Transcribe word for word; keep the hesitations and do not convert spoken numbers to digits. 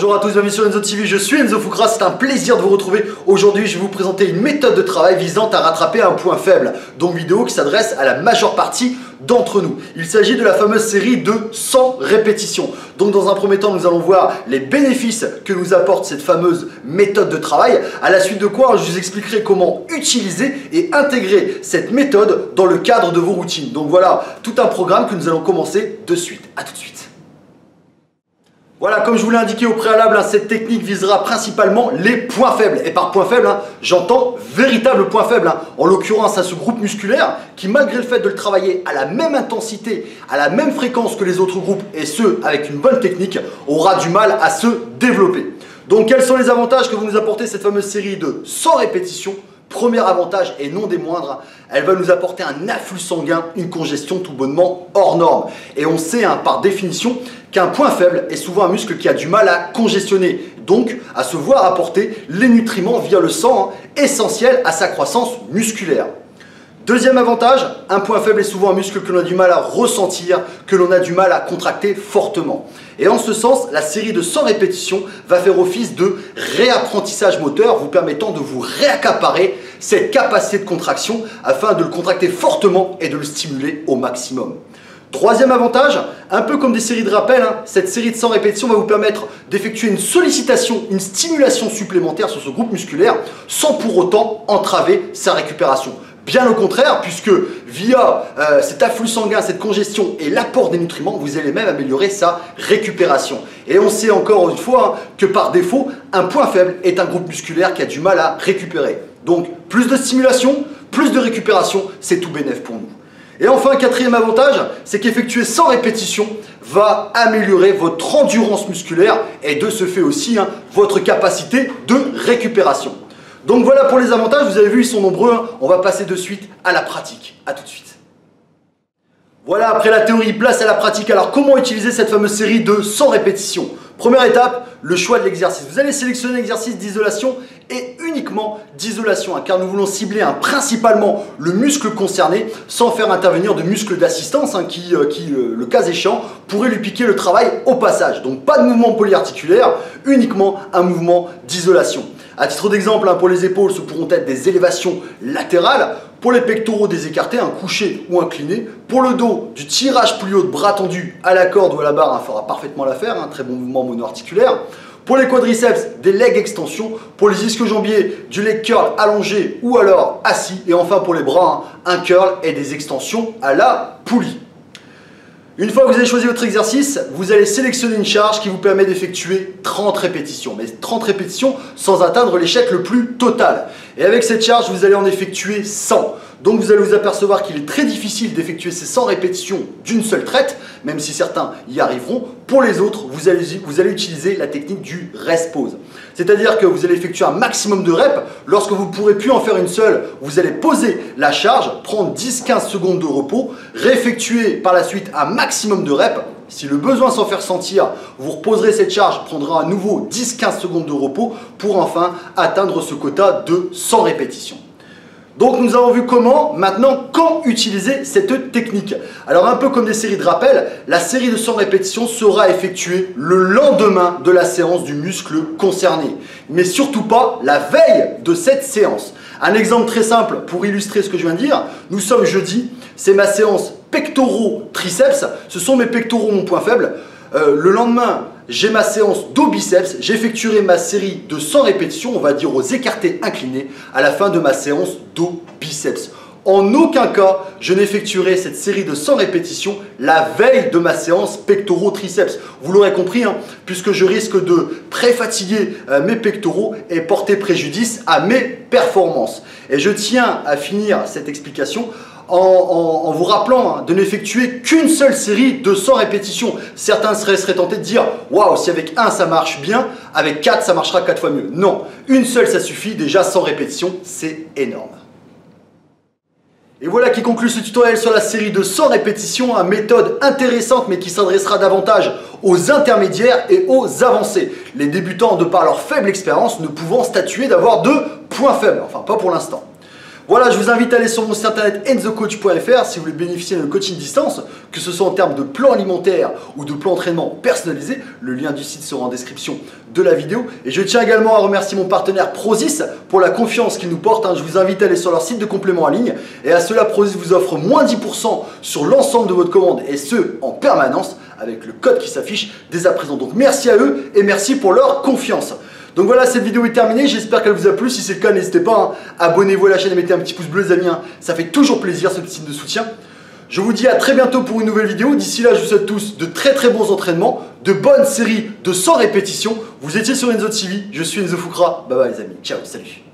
Bonjour à tous, bienvenue sur Enzo T V, je suis Enzo Foucra, c'est un plaisir de vous retrouver. Aujourd'hui, je vais vous présenter une méthode de travail visant à rattraper un point faible, donc vidéo qui s'adresse à la majeure partie d'entre nous. Il s'agit de la fameuse série de cent répétitions. Donc dans un premier temps, nous allons voir les bénéfices que nous apporte cette fameuse méthode de travail, à la suite de quoi je vous expliquerai comment utiliser et intégrer cette méthode dans le cadre de vos routines. Donc voilà, tout un programme que nous allons commencer de suite. À tout de suite. Voilà, comme je vous l'ai indiqué au préalable, hein, cette technique visera principalement les points faibles. Et par points faibles, hein, j'entends véritables points faibles. Hein. En l'occurrence, à ce groupe musculaire qui, malgré le fait de le travailler à la même intensité, à la même fréquence que les autres groupes, et ce, avec une bonne technique, aura du mal à se développer. Donc, quels sont les avantages que va nous apporter cette fameuse série de cent répétitions? Premier avantage, et non des moindres, elle va nous apporter un afflux sanguin, une congestion tout bonnement hors norme. Et on sait hein, par définition qu'un point faible est souvent un muscle qui a du mal à congestionner, donc à se voir apporter les nutriments via le sang, hein, essentiels à sa croissance musculaire. Deuxième avantage, un point faible est souvent un muscle que l'on a du mal à ressentir, que l'on a du mal à contracter fortement. Et en ce sens, la série de cent répétitions va faire office de réapprentissage moteur, vous permettant de vous réaccaparer cette capacité de contraction afin de le contracter fortement et de le stimuler au maximum. Troisième avantage, un peu comme des séries de rappel, hein, cette série de cent répétitions va vous permettre d'effectuer une sollicitation, une stimulation supplémentaire sur ce groupe musculaire sans pour autant entraver sa récupération. Bien au contraire, puisque via euh, cet afflux sanguin, cette congestion et l'apport des nutriments, vous allez même améliorer sa récupération. Et on sait encore une fois hein, que par défaut, un point faible est un groupe musculaire qui a du mal à récupérer. Donc plus de stimulation, plus de récupération, c'est tout bénef pour nous. Et enfin, quatrième avantage, c'est qu'effectuer cent répétitions va améliorer votre endurance musculaire et de ce fait aussi hein, votre capacité de récupération. Donc voilà pour les avantages, vous avez vu, ils sont nombreux. Hein. On va passer de suite à la pratique. A tout de suite. Voilà, après la théorie, place à la pratique. Alors comment utiliser cette fameuse série de cent répétitions? Première étape, le choix de l'exercice. Vous allez sélectionner l'exercice d'isolation et uniquement d'isolation, hein, car nous voulons cibler hein, principalement le muscle concerné sans faire intervenir de muscles d'assistance hein, qui, euh, qui euh, le cas échéant, pourrait lui piquer le travail au passage. Donc pas de mouvement polyarticulaire, uniquement un mouvement d'isolation. À titre d'exemple, hein, pour les épaules, ce pourront être des élévations latérales. Pour les pectoraux, des écartés, un couché ou incliné. Pour le dos, du tirage plus haut de bras tendu à la corde ou à la barre, hein, fera parfaitement l'affaire, un hein, très bon mouvement mono-articulaire. Pour les quadriceps, des leg extensions. Pour les ischio-jambiers, du leg curl allongé ou alors assis. Et enfin pour les bras, hein, un curl et des extensions à la poulie. Une fois que vous avez choisi votre exercice, vous allez sélectionner une charge qui vous permet d'effectuer trente répétitions. Mais trente répétitions sans atteindre l'échec le plus total. Et avec cette charge, vous allez en effectuer cent. Donc vous allez vous apercevoir qu'il est très difficile d'effectuer ces cent répétitions d'une seule traite, même si certains y arriveront. Pour les autres, vous allez, vous allez utiliser la technique du rest-pause. C'est-à-dire que vous allez effectuer un maximum de reps. Lorsque vous ne pourrez plus en faire une seule, vous allez poser la charge, prendre dix à quinze secondes de repos, réeffectuer par la suite un maximum de reps. Si le besoin s'en fait sentir, vous reposerez cette charge, prendra à nouveau dix à quinze secondes de repos pour enfin atteindre ce quota de cent répétitions. Donc nous avons vu comment, maintenant, quand utiliser cette technique. Alors un peu comme des séries de rappel, la série de cent répétitions sera effectuée le lendemain de la séance du muscle concerné. Mais surtout pas la veille de cette séance. Un exemple très simple pour illustrer ce que je viens de dire, nous sommes jeudi, c'est ma séance pectoraux triceps, ce sont mes pectoraux mon point faible. Euh, le lendemain, j'ai ma séance dos biceps, j'effectuerai ma série de cent répétitions, on va dire aux écartés inclinés, à la fin de ma séance dos biceps. En aucun cas, je n'effectuerai cette série de cent répétitions la veille de ma séance pectoraux triceps. Vous l'aurez compris, hein, puisque je risque de pré-fatiguer euh, mes pectoraux et porter préjudice à mes performances. Et je tiens à finir cette explication En, en, en vous rappelant hein, de n'effectuer qu'une seule série de cent répétitions. Certains seraient, seraient tentés de dire « Waouh, si avec un ça marche bien, avec quatre ça marchera quatre fois mieux ». Non, une seule ça suffit, déjà cent répétitions, c'est énorme. Et voilà qui conclut ce tutoriel sur la série de cent répétitions, une méthode intéressante mais qui s'adressera davantage aux intermédiaires et aux avancés. Les débutants, de par leur faible expérience, ne pouvant statuer d'avoir de points faibles, enfin pas pour l'instant. Voilà, je vous invite à aller sur mon site internet enzo coach point f r si vous voulez bénéficier d'un coaching distance, que ce soit en termes de plan alimentaire ou de plan d'entraînement personnalisé. Le lien du site sera en description de la vidéo. Et je tiens également à remercier mon partenaire Prozis pour la confiance qu'il nous porte. Je vous invite à aller sur leur site de complément en ligne. Et à cela, Prozis vous offre moins dix pour cent sur l'ensemble de votre commande, et ce, en permanence, avec le code qui s'affiche dès à présent. Donc merci à eux et merci pour leur confiance. Donc voilà, cette vidéo est terminée, j'espère qu'elle vous a plu. Si c'est le cas, n'hésitez pas, hein, abonnez-vous à la chaîne et mettez un petit pouce bleu les amis, hein. Ça fait toujours plaisir ce petit signe de soutien. Je vous dis à très bientôt pour une nouvelle vidéo. D'ici là, je vous souhaite tous de très très bons entraînements, de bonnes séries de cent répétitions. Vous étiez sur Enzo T V, je suis Enzo Foucra. Bye bye les amis, ciao, salut.